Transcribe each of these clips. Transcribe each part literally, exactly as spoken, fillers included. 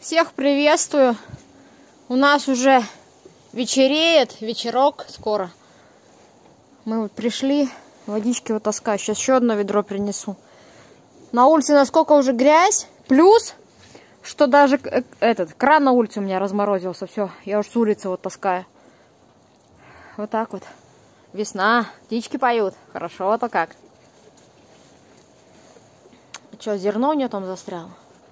Всех приветствую. У нас уже вечереет, вечерок скоро. Мы вот пришли, водички вот таскаю. Сейчас еще одно ведро принесу. На улице насколько уже грязь. Плюс, что даже этот кран на улице у меня разморозился. Все, я уже с улицы вот таскаю. Вот так вот. Весна, птички поют. Хорошо-то как. Что, зерно у нее там застряло?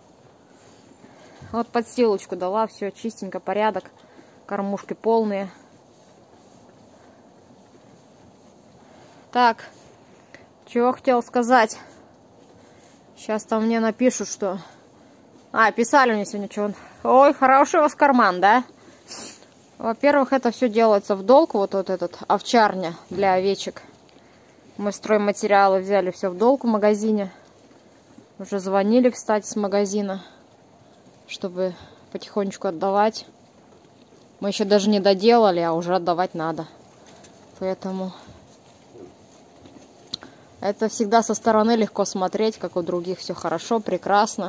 Вот подстилочку дала, все чистенько, порядок. Кормушки полные. Так, чего хотел сказать. Сейчас там мне напишут, что... А, писали мне сегодня, что... Ой, хороший у вас карман, да? Во-первых, это все делается в долг. Вот, вот этот овчарня для овечек. Мы стройматериалы взяли все в долг в магазине. Уже звонили, кстати, с магазина, чтобы потихонечку отдавать. Мы еще даже не доделали, а уже отдавать надо. Поэтому это всегда со стороны легко смотреть, как у других все хорошо, прекрасно.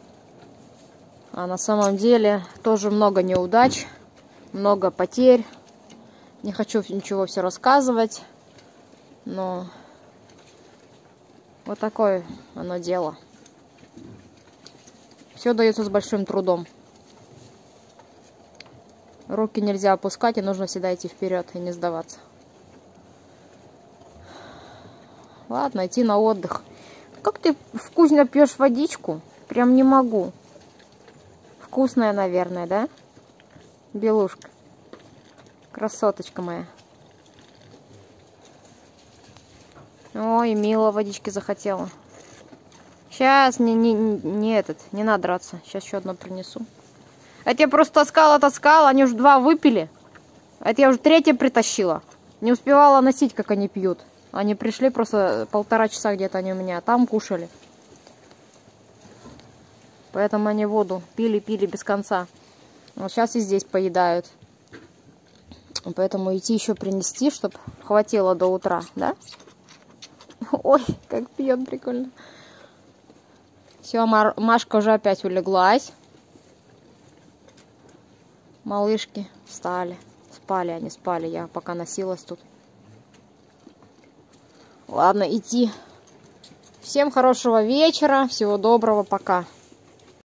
А на самом деле тоже много неудач, много потерь. Не хочу ничего все рассказывать, но вот такое оно дело. Все дается с большим трудом. Руки нельзя опускать, и нужно всегда идти вперед и не сдаваться. Ладно, идти на отдых. Как ты вкусно пьешь водичку? Прям не могу. Вкусная, наверное, да? Белушка. Красоточка моя. Ой, мило водички захотела. Сейчас, не, не, не этот, не надо драться. Сейчас еще одно принесу. Это я просто таскала, таскала, они уже два выпили. Это я уже третье притащила. Не успевала носить, как они пьют. Они пришли просто полтора часа где-то они у меня там кушали. Поэтому они воду пили, пили без конца. Вот сейчас и здесь поедают. Поэтому идти еще принести, чтобы хватило до утра, да? Ой, как пьет прикольно. Все, Машка уже опять улеглась. Малышки встали. Спали они, спали. Я пока носилась тут. Ладно, идти. Всем хорошего вечера. Всего доброго. Пока.